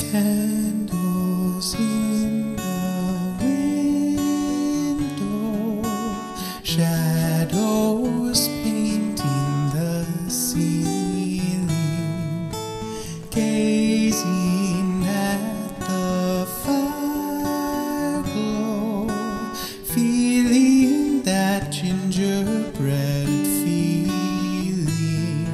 Candles in the window, shadows painting the ceiling, gazing at the fire glow, feeling that gingerbread feeling.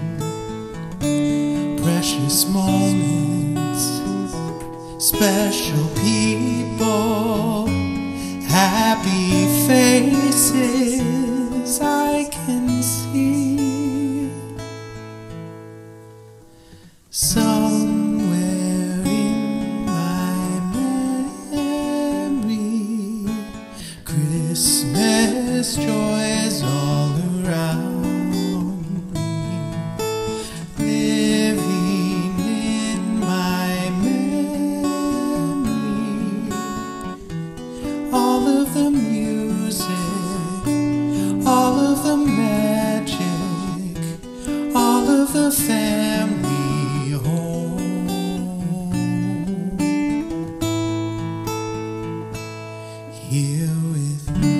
Precious moments, special people, happy faces I can see. Somewhere in my memory, Christmas joys all around me. Living in my memory, all of the music, all of the magic, all of the family home. Here with me.